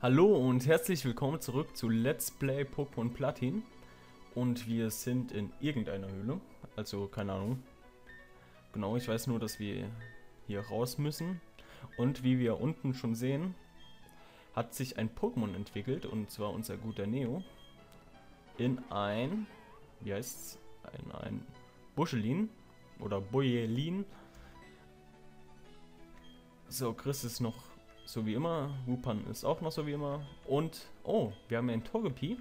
Hallo und herzlich willkommen zurück zu Let's Play Pokémon Platin. Und wir sind in irgendeiner Höhle, also keine Ahnung. Genau, ich weiß nur, dass wir hier raus müssen. Und wie wir unten schon sehen, hat sich ein Pokémon entwickelt, und zwar unser guter Neo, in ein, wie heißt's, in ein Buschelin oder Bojelin. So, Chris ist noch so wie immer, Wupan ist auch noch so wie immer. Und, oh, wir haben ja einen Togepi.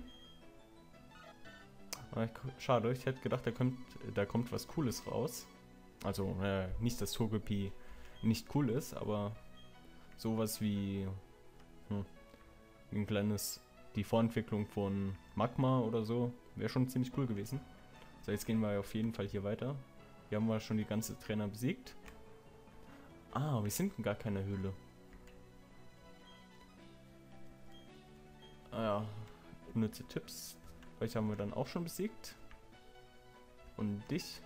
Schade, ich hätte gedacht, da kommt was Cooles raus. Also, nicht, dass Togepi nicht cool ist, aber sowas wie ein kleines, die Vorentwicklung von Magma oder so, wäre schon ziemlich cool gewesen. So, jetzt gehen wir auf jeden Fall hier weiter. Hier haben wir schon die ganze Trainer besiegt. Ah, wir sind in gar keiner Höhle. Ah ja, unnütze Tipps. Welche haben wir dann auch schon besiegt? Und dich.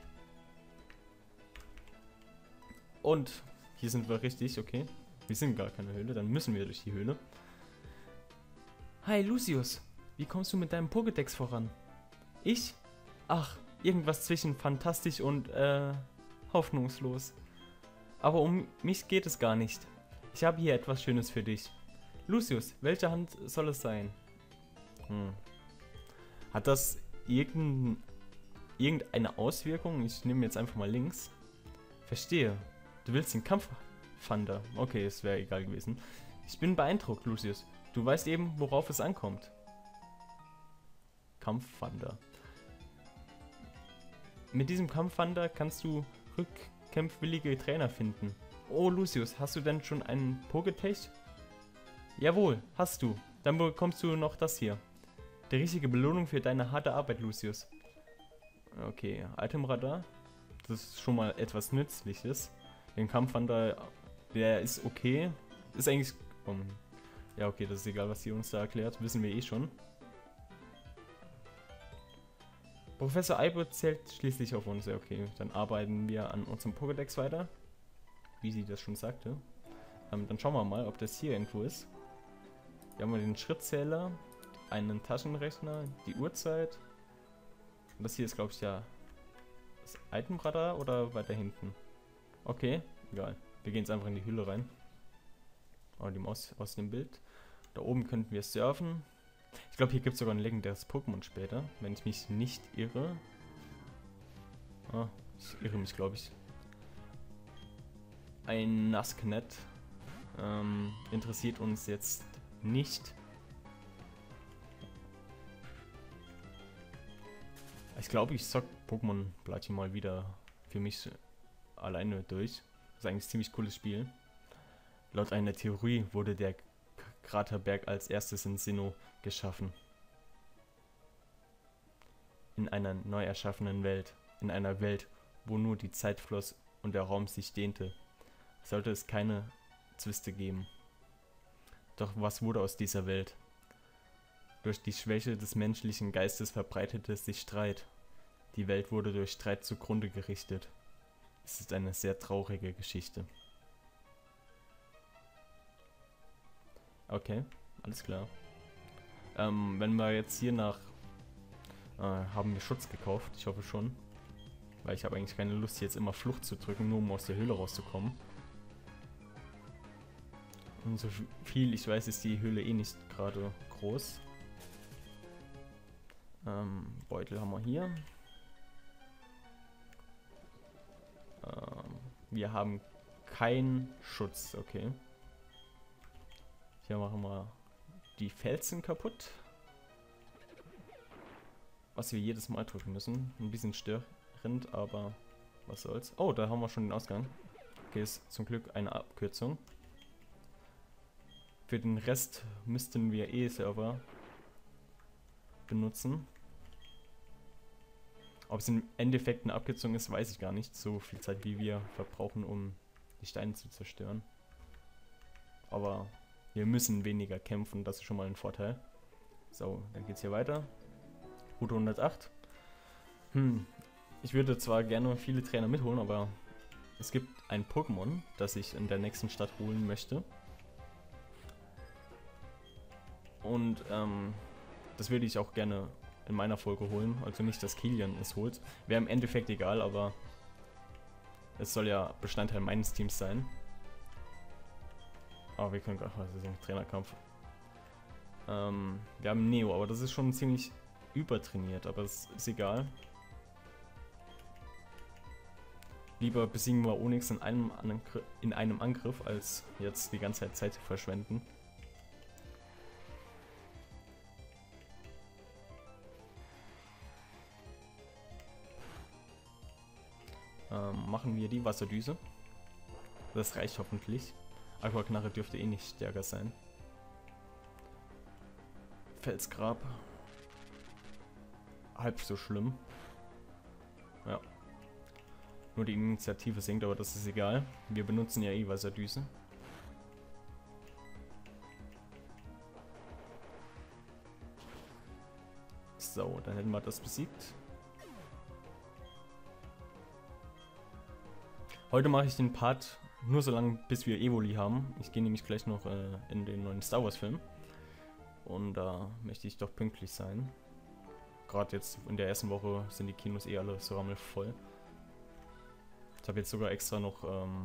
Und hier sind wir richtig, okay. Wir sind gar keine Höhle, dann müssen wir durch die Höhle. Hi Lucius, wie kommst du mit deinem Pokédex voran? Ich? Ach, irgendwas zwischen fantastisch und hoffnungslos. Aber um mich geht es gar nicht. Ich habe hier etwas Schönes für dich. Lucius, welche Hand soll es sein? Hat das irgendeine Auswirkung? Ich nehme jetzt einfach mal links. Verstehe. Du willst den Kampfwander. Okay, es wäre egal gewesen. Ich bin beeindruckt, Lucius. Du weißt eben, worauf es ankommt. Kampfwander. Mit diesem Kampfwander kannst du rückkämpfwillige Trainer finden. Oh, Lucius, hast du denn schon einen Pokétech? Jawohl, hast du. Dann bekommst du noch das hier. Die richtige Belohnung für deine harte Arbeit, Lucius. Okay, Itemradar. Das ist schon mal etwas Nützliches. Den Kampfwander, der ist okay. Ist eigentlich... ja, okay, das ist egal, was sie uns da erklärt. Wissen wir eh schon. Professor Eibe zählt schließlich auf uns. Ja, okay, dann arbeiten wir an unserem Pokédex weiter. Wie sie das schon sagte. Dann schauen wir mal, ob das hier irgendwo ist. Hier haben wir den Schrittzähler, einen Taschenrechner, die Uhrzeit. Und das hier ist, glaube ich, ja das Itemradar oder weiter hinten. Okay, egal. Wir gehen jetzt einfach in die Höhle rein. Oh, die Maus aus dem Bild. Da oben könnten wir surfen. Ich glaube, hier gibt es sogar ein legendäres Pokémon später, wenn ich mich nicht irre. Ah, ich irre mich, glaube ich. Ein Nasknet interessiert uns jetzt nicht. Ich glaube, ich zock Pokémon Platin mal wieder für mich alleine durch. Das ist eigentlich ein ziemlich cooles Spiel. Laut einer Theorie wurde der Kraterberg als erstes in Sinnoh geschaffen. In einer neu erschaffenen Welt. In einer Welt, wo nur die Zeit floss und der Raum sich dehnte, sollte es keine Zwiste geben. Doch was wurde aus dieser Welt? Durch die Schwäche des menschlichen Geistes verbreitete sich Streit. Die Welt wurde durch Streit zugrunde gerichtet. Es ist eine sehr traurige Geschichte. Okay, alles klar. Wenn wir jetzt hier nach... haben wir Schutz gekauft? Ich hoffe schon. Weil ich habe eigentlich keine Lust, jetzt immer Flucht zu drücken, nur um aus der Höhle rauszukommen. Und so viel ich weiß, ist die Höhle eh nicht gerade groß. Beutel haben wir hier. Wir haben keinen Schutz, okay. Hier machen wir die Felsen kaputt. Was wir jedes Mal drücken müssen. Ein bisschen störend, aber was soll's. Oh, da haben wir schon den Ausgang. Okay, ist zum Glück eine Abkürzung. Für den Rest müssten wir E-Server benutzen. Ob es im Endeffekt eine Abkürzung ist, weiß ich gar nicht. So viel Zeit, wie wir verbrauchen, um die Steine zu zerstören. Aber wir müssen weniger kämpfen, das ist schon mal ein Vorteil. So, dann geht's hier weiter. Route 108. Ich würde zwar gerne viele Trainer mitholen, aber es gibt ein Pokémon, das ich in der nächsten Stadt holen möchte. Und das würde ich auch gerne in meiner Folge holen. Also nicht, dass Kilian es holt. Wäre im Endeffekt egal, aber es soll ja Bestandteil meines Teams sein. Aber wir können, ach, das ist ein Trainerkampf. Wir haben Neo, aber das ist schon ziemlich übertrainiert, aber es ist egal. Lieber besiegen wir Onyx in einem Angriff, als jetzt die ganze Zeit zu verschwenden. Machen wir die Wasserdüse. Das reicht hoffentlich. Aquaknarre dürfte eh nicht stärker sein. Felsgrab. Halb so schlimm. Ja. Nur die Initiative sinkt, aber das ist egal. Wir benutzen ja eh Wasserdüse. So, dann hätten wir das besiegt. Heute mache ich den Part nur so lange, bis wir Evoli haben. Ich gehe nämlich gleich noch in den neuen Star Wars Film. Und da möchte ich doch pünktlich sein. Gerade jetzt in der ersten Woche sind die Kinos eh alle so rammelvoll. Ich habe jetzt sogar extra noch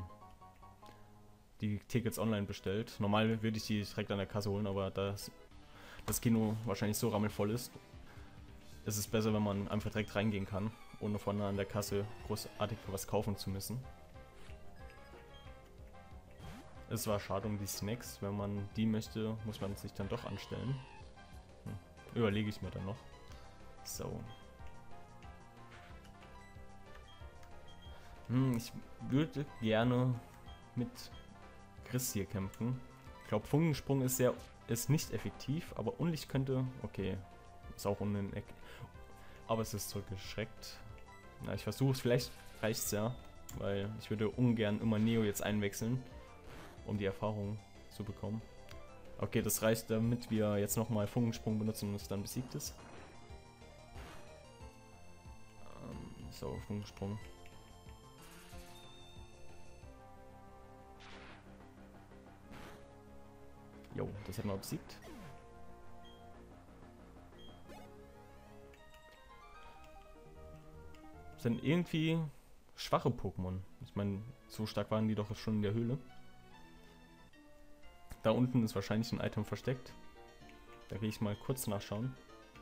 die Tickets online bestellt. Normal würde ich die direkt an der Kasse holen, aber da das Kino wahrscheinlich so rammelvoll ist, ist es besser, wenn man einfach direkt reingehen kann, ohne vorne an der Kasse großartig was kaufen zu müssen. Es war schade um die Snacks, wenn man die möchte, muss man sich dann doch anstellen. Überlege ich mir dann noch. So. Ich würde gerne mit Chris hier kämpfen. Ich glaube, Funkensprung ist nicht effektiv, aber Unlicht könnte... Okay, ist auch unten in Eck. Aber es ist zurückgeschreckt. Na, ich versuche es, vielleicht reicht es ja, weil ich würde ungern immer Neo jetzt einwechseln, um die Erfahrung zu bekommen. Okay, das reicht, damit wir jetzt nochmal Funkensprung benutzen und es dann besiegt ist. So, Funkensprung. Jo, das hätten wir besiegt. Das sind irgendwie schwache Pokémon. Ich meine, so stark waren die doch schon in der Höhle. Da unten ist wahrscheinlich ein Item versteckt. Da gehe ich mal kurz nachschauen.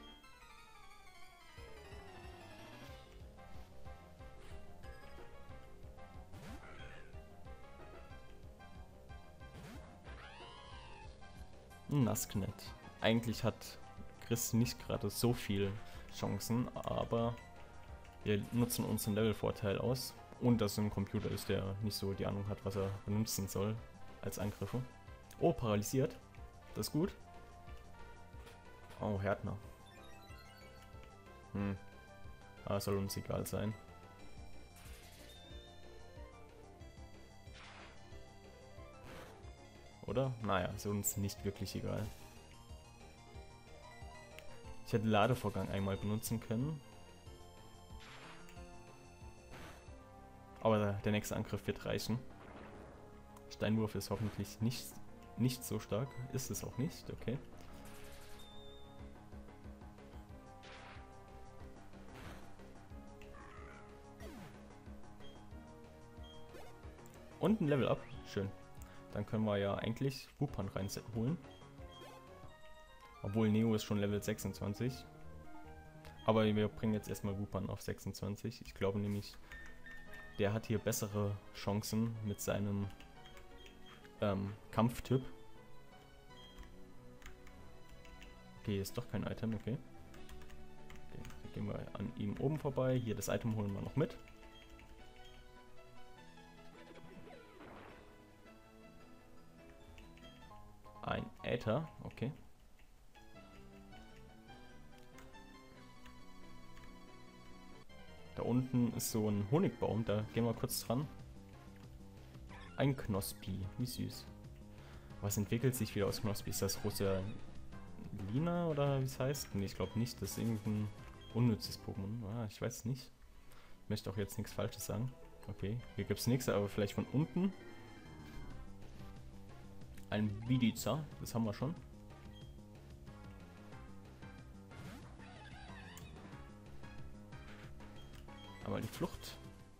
Ein Nasknet. Eigentlich hat Chris nicht gerade so viel Chancen, aber wir nutzen unseren Levelvorteil aus. Und dass es ein Computer ist, der nicht so die Ahnung hat, was er benutzen soll als Angriffe. Oh, paralysiert. Das ist gut. Oh, Härtner. Soll uns egal sein. Oder? Naja, ist uns nicht wirklich egal. Ich hätte Ladevorgang einmal benutzen können. Aber der nächste Angriff wird reichen. Steinwurf ist hoffentlich nicht so stark. Ist es auch nicht, okay. Und ein Level Up. Schön. Dann können wir ja eigentlich Wupan reinholen. Obwohl Neo ist schon Level 26. Aber wir bringen jetzt erstmal Wupan auf 26. Ich glaube nämlich, der hat hier bessere Chancen mit seinem Kampftyp. Okay, ist doch kein Item, okay. Dann gehen wir an ihm oben vorbei. Hier das Item holen wir noch mit. Ein Äther, okay. Da unten ist so ein Honigbaum, da gehen wir kurz dran. Ein Knospi, wie süß. Was entwickelt sich wieder aus Knospi? Ist das große Lina oder wie es heißt? Nee, ich glaube nicht. Das ist irgendein unnützes Pokémon. Ah, ich weiß nicht. Ich möchte auch jetzt nichts Falsches sagen. Okay, hier gibt es nichts, aber vielleicht von unten. Ein Bidiza, das haben wir schon. Einmal die Flucht.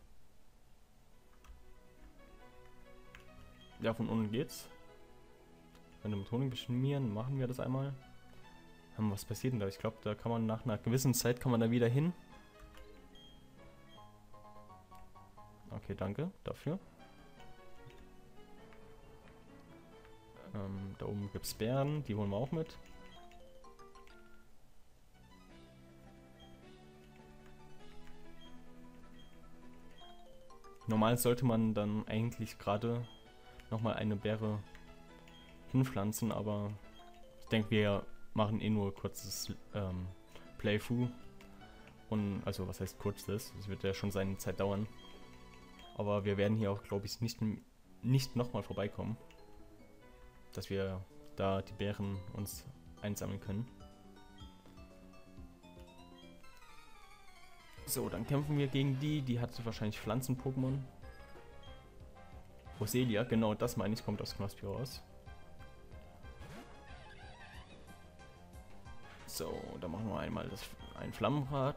Ja, von unten geht's. Wenn wir mit Honig beschmieren, machen wir das einmal. Was passiert denn da? Ich glaube, da kann man nach einer gewissen Zeit kann man da wieder hin. Okay, danke dafür. Da oben gibt es Bären, die holen wir auch mit. Normal sollte man dann eigentlich gerade nochmal eine Beere hinpflanzen, aber ich denke, wir machen eh nur kurzes Playthrough. Und also was heißt kurzes? Das wird ja schon seine Zeit dauern. Aber wir werden hier auch, glaube ich, nicht nochmal vorbeikommen. Dass wir da die Beeren uns einsammeln können. So, dann kämpfen wir gegen die hat wahrscheinlich Pflanzen-Pokémon. Roselia, genau das meine ich, kommt aus Knospi raus. So, dann machen wir einmal ein Flammenrad.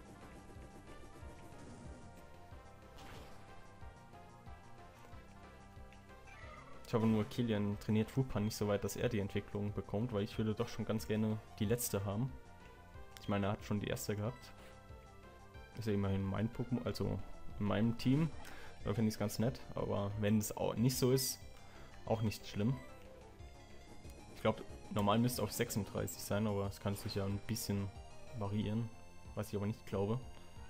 Ich hoffe nur, Kilian trainiert Wupan nicht so weit, dass er die Entwicklung bekommt, weil ich würde doch schon ganz gerne die letzte haben. Ich meine, er hat schon die erste gehabt. Ist ja immerhin mein Pokémon, also in meinem Team. Da finde ich es ganz nett, aber wenn es auch nicht so ist, auch nicht schlimm. Ich glaube, normal müsste es auf 36 sein, aber es kann sich ja ein bisschen variieren, was ich aber nicht glaube.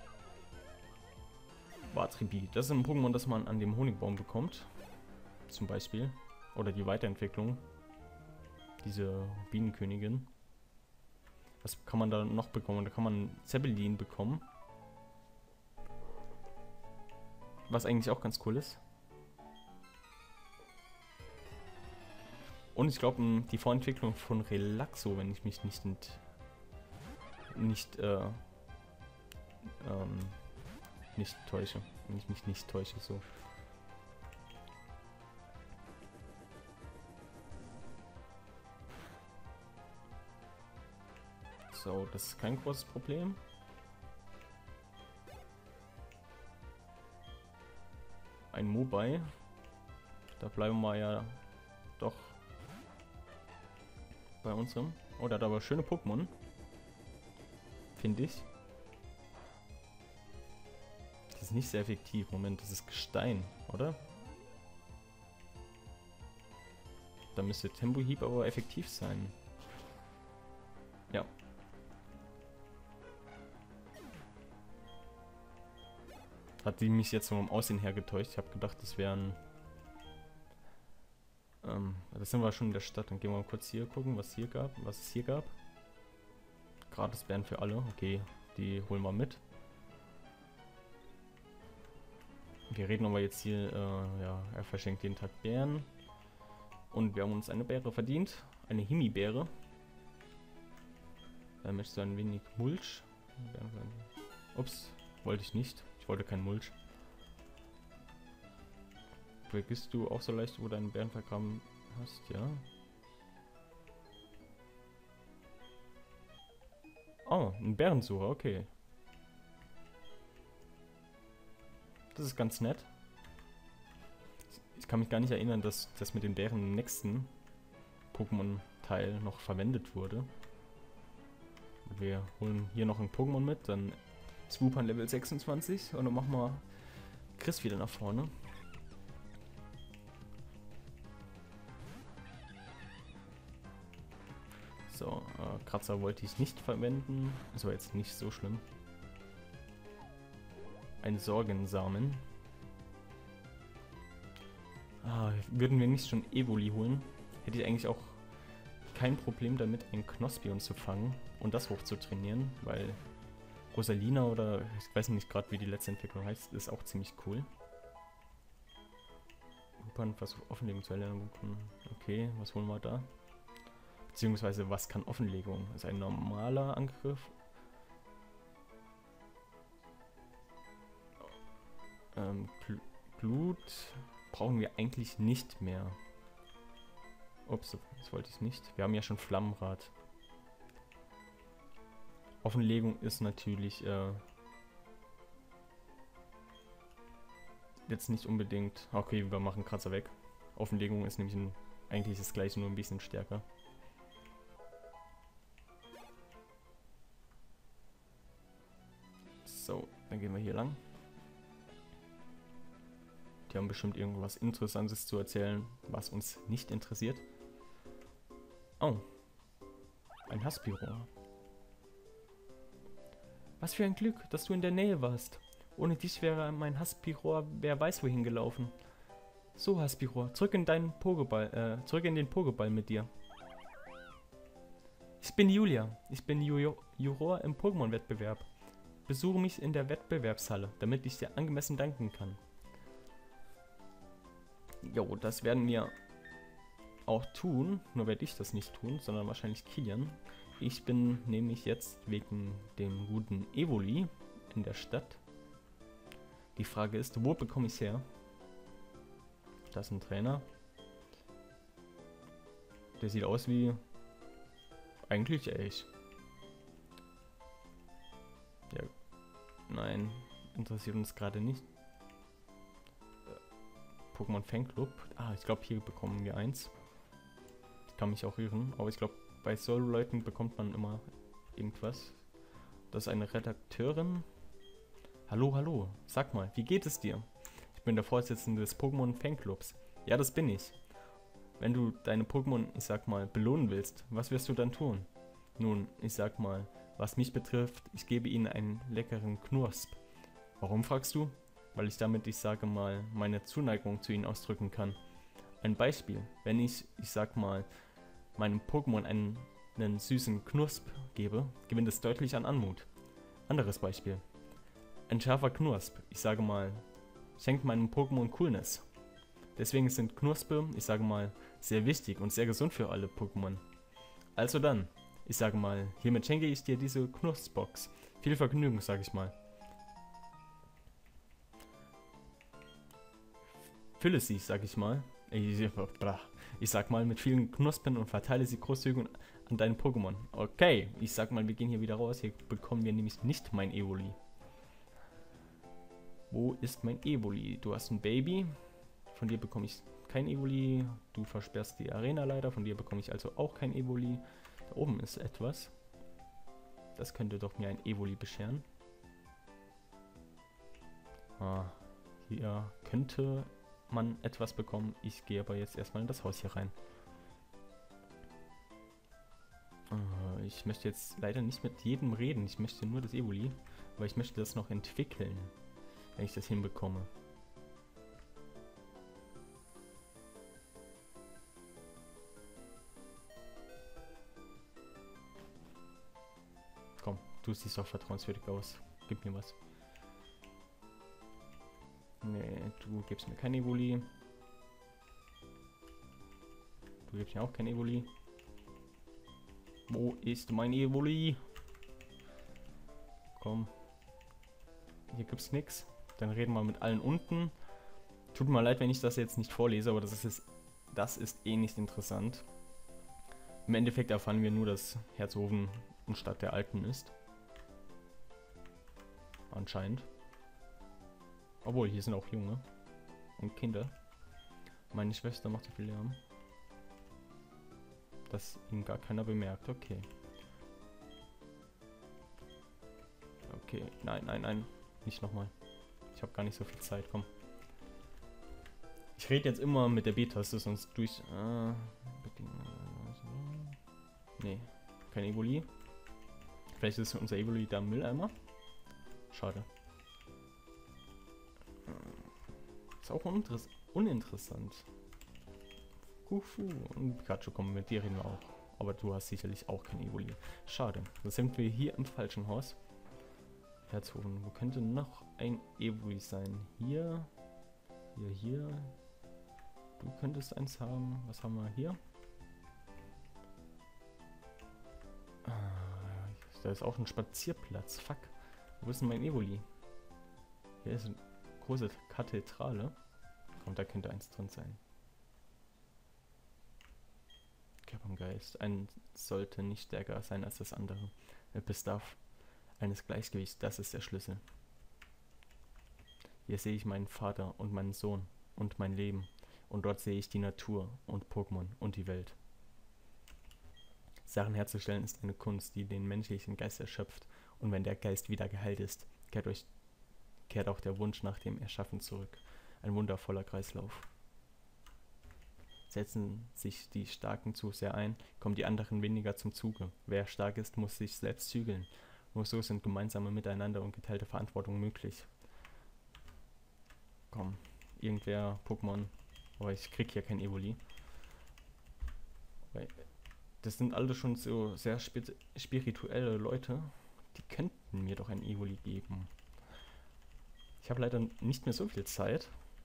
Watribi, das ist ein Pokémon, das man an dem Honigbaum bekommt. Zum Beispiel. Oder die Weiterentwicklung. Diese Bienenkönigin. Was kann man da noch bekommen? Da kann man Zeppelin bekommen. Was eigentlich auch ganz cool ist. Und ich glaube, die Vorentwicklung von Relaxo, wenn ich mich nicht täusche. Wenn ich mich nicht täusche, so. So, das ist kein großes Problem. Ein Mobile. Da bleiben wir ja doch bei unserem. Oh, der hat aber schöne Pokémon. Finde ich. Das ist nicht sehr effektiv. Moment, das ist Gestein, oder? Da müsste Tempohieb aber effektiv sein. Ja. Hat die mich jetzt vom Aussehen her getäuscht. Ich habe gedacht, das wären... das sind wir schon in der Stadt. Dann gehen wir mal kurz hier gucken, was es hier gab. Gratis Bären für alle. Okay, die holen wir mit. Wir reden aber jetzt hier, ja, er verschenkt jeden Tag Bären. Und wir haben uns eine Beere verdient. Eine Himbeere. Da möchtest du ein wenig Mulch. Ups, wollte ich nicht. Ich wollte kein Mulch. Vergisst du auch so leicht, wo deinen Bären vergraben hast? Ja. Oh, ein Bärensucher, okay. Das ist ganz nett. Ich kann mich gar nicht erinnern, dass das mit den Bären im nächsten Pokémon-Teil noch verwendet wurde. Wir holen hier noch ein Pokémon mit, dann Swoopan Level 26 und dann machen wir Chris wieder nach vorne. So, Kratzer wollte ich nicht verwenden. Das war jetzt nicht so schlimm. Ein Sorgensamen. Würden wir nicht schon Evoli holen, hätte ich eigentlich auch kein Problem damit, einen Knospion zu fangen und das hoch zu trainieren, weil Rosalina oder ich weiß nicht gerade, wie die letzte Entwicklung heißt, ist auch ziemlich cool. Was Offenlegung zu erlernen. Okay, was holen wir da? Beziehungsweise, was kann Offenlegung? Ist ein normaler Angriff. Glut brauchen wir eigentlich nicht mehr. Ups, das wollte ich nicht. Wir haben ja schon Flammenrad. Offenlegung ist natürlich jetzt nicht unbedingt... Okay, wir machen Kratzer weg. Offenlegung ist nämlich eigentlich das gleiche, nur ein bisschen stärker. So, dann gehen wir hier lang. Die haben bestimmt irgendwas Interessantes zu erzählen, was uns nicht interessiert. Oh. Ein Haspiro. Was für ein Glück, dass du in der Nähe warst. Ohne dich wäre mein Haspiro wer weiß wohin gelaufen. So, Haspiro, zurück in den Pokéball mit dir. Ich bin Julia. Ich bin Juror im Pokémon-Wettbewerb. Besuche mich in der Wettbewerbshalle, damit ich dir angemessen danken kann. Jo, das werden wir auch tun. Nur werde ich das nicht tun, sondern wahrscheinlich Kilian. Ich bin nämlich jetzt wegen dem guten Evoli in der Stadt. Die Frage ist, wo bekomme ich es her? Das ist ein Trainer. Der sieht aus wie... Eigentlich ich. Ja. Nein, interessiert uns gerade nicht. Pokémon Fanclub. Ah, ich glaube, hier bekommen wir eins. Ich kann mich auch irren, aber ich glaube, bei Solo-Leuten bekommt man immer irgendwas. Das ist eine Redakteurin. Hallo, hallo. Sag mal, wie geht es dir? Ich bin der Vorsitzende des Pokémon Fanclubs. Ja, das bin ich. Wenn du deine Pokémon, ich sag mal, belohnen willst, was wirst du dann tun? Nun, ich sag mal, was mich betrifft, ich gebe ihnen einen leckeren Knursp. Warum, fragst du? Weil ich damit, ich sage mal, meine Zuneigung zu ihnen ausdrücken kann. Ein Beispiel, wenn ich sag mal, meinem Pokémon einen süßen Knursp gebe, gewinnt es deutlich an Anmut. Anderes Beispiel. Ein scharfer Knursp, ich sage mal, schenkt meinem Pokémon Coolness. Deswegen sind Knuspe, ich sage mal, sehr wichtig und sehr gesund für alle Pokémon. Also dann, ich sage mal, hiermit schenke ich dir diese Knuspbox. Viel Vergnügen, sage ich mal. Fülle sie, sag ich mal. Ich sag mal, mit vielen Knospen und verteile sie großzügig an deinen Pokémon. Okay, ich sag mal, wir gehen hier wieder raus. Hier bekommen wir nämlich nicht mein Evoli. Wo ist mein Evoli? Du hast ein Baby. Von dir bekomme ich kein Evoli. Du versperrst die Arena leider. Von dir bekomme ich also auch kein Evoli. Da oben ist etwas. Das könnte doch mir ein Evoli bescheren. Ah, hier könnte man etwas bekommen. Ich gehe aber jetzt erstmal in das Haus hier rein. Ich möchte jetzt leider nicht mit jedem reden. Ich möchte nur das Evoli, weil ich möchte das noch entwickeln, wenn ich das hinbekomme. Komm, du siehst doch vertrauenswürdig aus. Gib mir was. Nee, du gibst mir kein Evoli. Du gibst mir auch kein Evoli. Wo ist mein Evoli? Komm. Hier gibt's nichts. Dann reden wir mit allen unten. Tut mir leid, wenn ich das jetzt nicht vorlese, aber das ist eh nicht interessant. Im Endeffekt erfahren wir nur, dass Herzhofen eine Stadt der Alten ist. Anscheinend. Obwohl, hier sind auch Junge und Kinder. Meine Schwester macht so viel Lärm, dass ihn gar keiner bemerkt. Okay. Okay, nein, nein, nein. Nicht nochmal. Ich habe gar nicht so viel Zeit, komm. Ich rede jetzt immer mit der B-Taste, sonst durch... nee, kein Evoli. Vielleicht ist unser Evoli da im Mülleimer. Schade. Ist auch uninteressant. Kufu und Pikachu kommen, mit dir reden wir auch. Aber du hast sicherlich auch kein Evoli. Schade. Da sind wir hier im falschen Haus. Herzhofen. Wo könnte noch ein Evoli sein? Hier. Hier. Du könntest eins haben. Was haben wir hier? Da ist auch ein Spazierplatz. Fuck. Wo ist denn mein Evoli? Hier ist eine große Kathedrale. Komm, da könnte eins drin sein. Körpergeist. Ein sollte nicht stärker sein als das andere. Der Bedarf eines Gleichgewichts, das ist der Schlüssel. Hier sehe ich meinen Vater und meinen Sohn und mein Leben. Und dort sehe ich die Natur und Pokémon und die Welt. Sachen herzustellen ist eine Kunst, die den menschlichen Geist erschöpft. Und wenn der Geist wieder geheilt ist, kehrt auch der Wunsch nach dem Erschaffen zurück. Ein wundervoller Kreislauf. Setzen sich die Starken zu sehr ein, kommen die anderen weniger zum Zuge. Wer stark ist, muss sich selbst zügeln. Nur so sind gemeinsame Miteinander und geteilte Verantwortung möglich. Komm, irgendwer Pokémon. Aber ich krieg hier kein Evoli. Das sind alle schon so sehr spirituelle Leute. Die könnten mir doch ein Evoli geben. Ich habe leider nicht mehr so viel Zeit.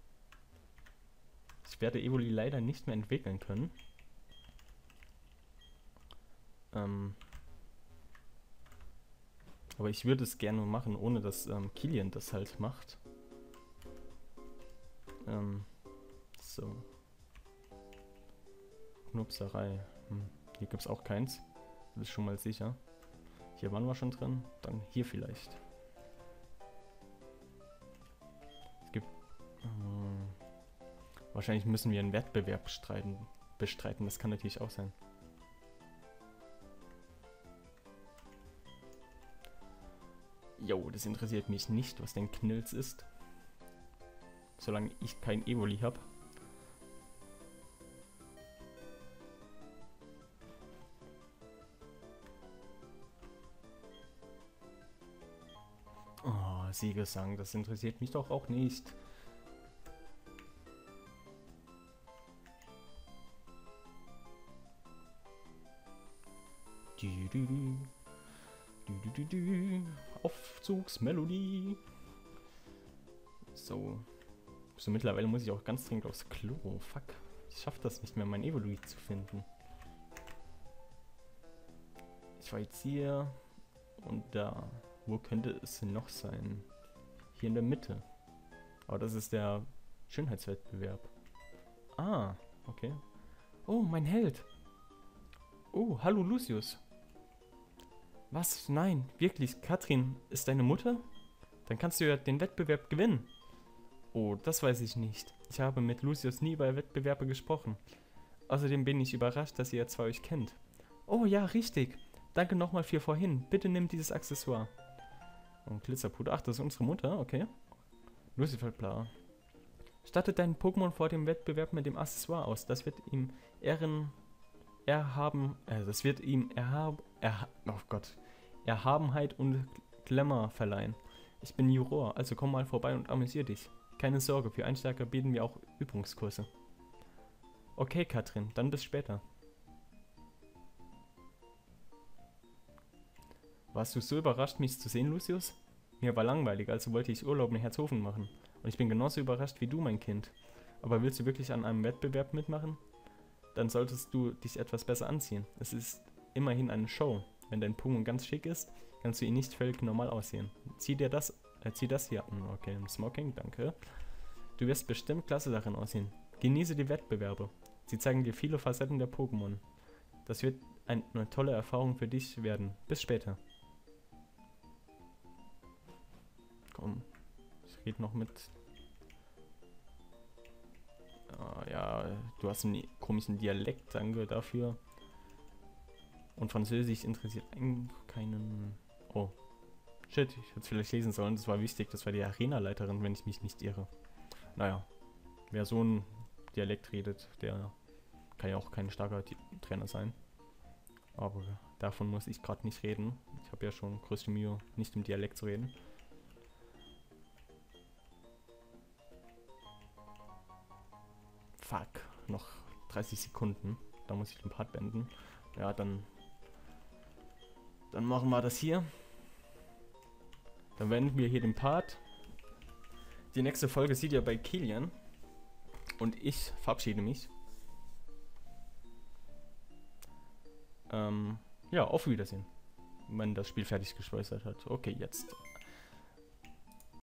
Ich werde Evoli leider nicht mehr entwickeln können. Aber ich würde es gerne machen, ohne dass Kilian das halt macht. So. Knupserei. Hier gibt es auch keins. Das ist schon mal sicher. Hier waren wir schon drin. Dann hier vielleicht. Es gibt... wahrscheinlich müssen wir einen Wettbewerb bestreiten. Das kann natürlich auch sein. Jo, das interessiert mich nicht, was denn Knilz ist. Solange ich kein Evoli habe. Oh, Siegesang, das interessiert mich doch auch nicht. Aufzugsmelodie. So. So, mittlerweile muss ich auch ganz dringend aufs Klo. Fuck. Ich schaffe das nicht mehr, mein Evoli zu finden. Ich war jetzt hier und da. Wo könnte es noch sein? Hier in der Mitte. Aber das ist der Schönheitswettbewerb. Ah, okay. Oh, mein Held. Oh, hallo Lucius. Was? Nein, wirklich, Katrin ist deine Mutter? Dann kannst du ja den Wettbewerb gewinnen. Oh, das weiß ich nicht. Ich habe mit Lucius nie über Wettbewerbe gesprochen. Außerdem bin ich überrascht, dass ihr zwei euch kennt. Oh ja, richtig. Danke nochmal für vorhin. Bitte nimm dieses Accessoire. Und Glitzerpuder. Ach, das ist unsere Mutter, okay. Lucifer bla. Stattet deinen Pokémon vor dem Wettbewerb mit dem Accessoire aus. Das wird ihm Erhabenheit und Glamour verleihen. Ich bin Juror, also komm mal vorbei und amüsier dich. Keine Sorge, für Einsteiger bieten wir auch Übungskurse. Okay, Katrin, dann bis später. Warst du so überrascht, mich zu sehen, Lucius? Mir war langweilig, also wollte ich Urlaub in Herzhofen machen. Und ich bin genauso überrascht wie du, mein Kind. Aber willst du wirklich an einem Wettbewerb mitmachen? Dann solltest du dich etwas besser anziehen. Es ist immerhin eine Show. Wenn dein Pokémon ganz schick ist, kannst du ihn nicht völlig normal aussehen. Zieh das hier an. Okay, ein Smoking, danke. Du wirst bestimmt klasse darin aussehen. Genieße die Wettbewerbe. Sie zeigen dir viele Facetten der Pokémon. Das wird eine tolle Erfahrung für dich werden. Bis später. Komm, ich rede noch mit... ja, du hast einen komischen Dialekt, danke dafür. Und Französisch interessiert eigentlich keinen... Oh, shit, ich hätte es vielleicht lesen sollen, das war wichtig, das war die Arenaleiterin, wenn ich mich nicht irre. Naja, wer so ein Dialekt redet, der kann ja auch kein starker Trainer sein. Aber davon muss ich gerade nicht reden. Ich habe ja schon größte Mühe, nicht im Dialekt zu reden. Fuck, noch 30 Sekunden. Da muss ich den Part beenden. Ja, dann machen wir das hier. Dann beenden wir hier den Part. Die nächste Folge seht ihr bei Kilian. Und ich verabschiede mich. Ja, auf Wiedersehen. Wenn das Spiel fertig gespeichert hat. Okay, jetzt.